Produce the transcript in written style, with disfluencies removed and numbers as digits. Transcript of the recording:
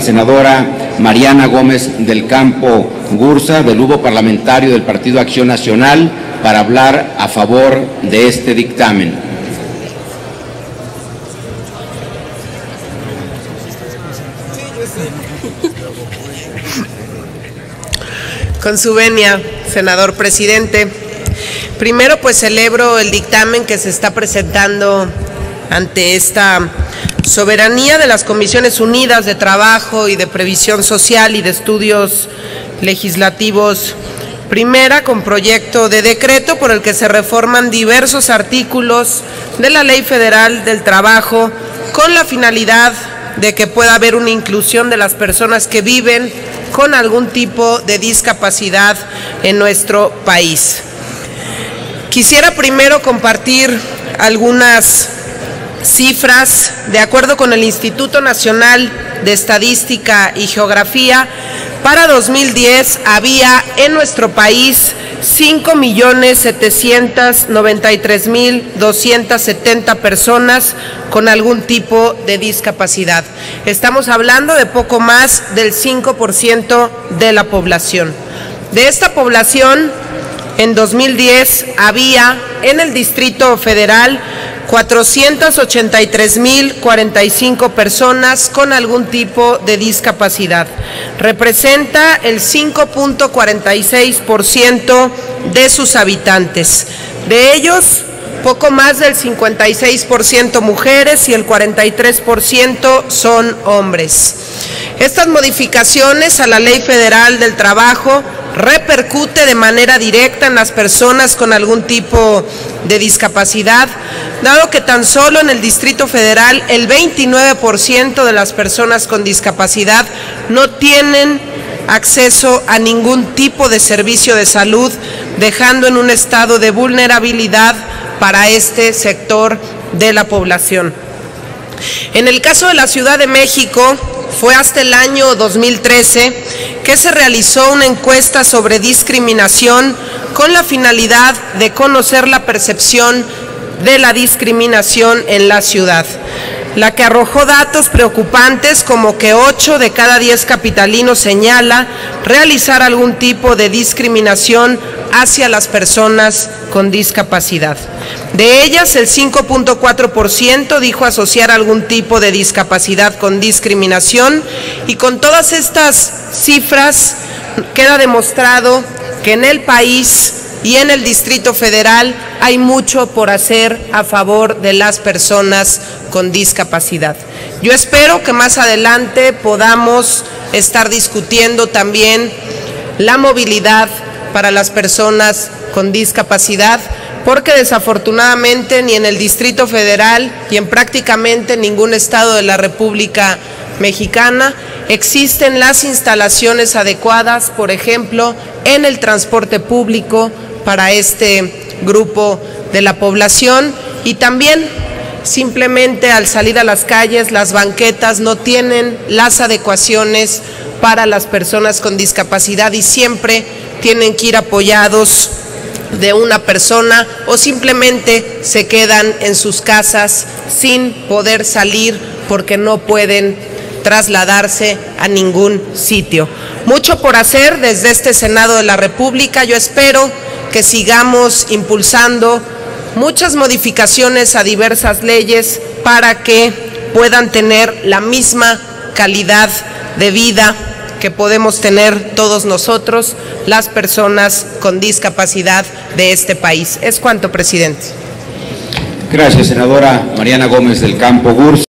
senadora Mariana Gómez del Campo Gurza, del Grupo Parlamentario del Partido Acción Nacional, para hablar a favor de este dictamen. Con su venia, senador presidente. Primero, pues celebro el dictamen que se está presentando ante esta soberanía de las Comisiones Unidas de Trabajo y de Previsión Social y de Estudios Legislativos Primera, con proyecto de decreto por el que se reforman diversos artículos de la Ley Federal del Trabajo con la finalidad de que pueda haber una inclusión de las personas que viven con algún tipo de discapacidad en nuestro país. Quisiera primero compartir algunas cifras. De acuerdo con el Instituto Nacional de Estadística y Geografía, para 2010 había en nuestro país 5.793.270 personas con algún tipo de discapacidad. Estamos hablando de poco más del 5% de la población. De esta población, en 2010 había en el Distrito Federal 483.045 personas con algún tipo de discapacidad. Representa el 5.46% de sus habitantes. De ellos, poco más del 56% mujeres y el 43% son hombres. Estas modificaciones a la Ley Federal del Trabajo repercute de manera directa en las personas con algún tipo de discapacidad, dado que tan solo en el Distrito Federal el 29% de las personas con discapacidad no tienen acceso a ningún tipo de servicio de salud, dejando en un estado de vulnerabilidad para este sector de la población. En el caso de la Ciudad de México, fue hasta el año 2013 que se realizó una encuesta sobre discriminación con la finalidad de conocer la percepción de la discriminación en la ciudad, la que arrojó datos preocupantes como que 8 de cada 10 capitalinos señala realizar algún tipo de discriminación hacia las personas con discapacidad. De ellas, el 5.4% dijo asociar algún tipo de discapacidad con discriminación, y con todas estas cifras queda demostrado que en el país y en el Distrito Federal hay mucho por hacer a favor de las personas con discapacidad. Yo espero que más adelante podamos estar discutiendo también la movilidad para las personas con discapacidad, porque desafortunadamente ni en el Distrito Federal y en prácticamente ningún estado de la República Mexicana existen las instalaciones adecuadas, por ejemplo, en el transporte público para este grupo de la población, y también simplemente al salir a las calles las banquetas no tienen las adecuaciones para las personas con discapacidad y siempre tienen que ir apoyados de una persona o simplemente se quedan en sus casas sin poder salir porque no pueden trasladarse a ningún sitio. Mucho por hacer desde este Senado de la República. Yo espero que sigamos impulsando muchas modificaciones a diversas leyes para que puedan tener la misma calidad de vida que podemos tener todos nosotros, las personas con discapacidad de este país. Es cuanto, presidente. Gracias, senadora Mariana Gómez del Campo Gurza.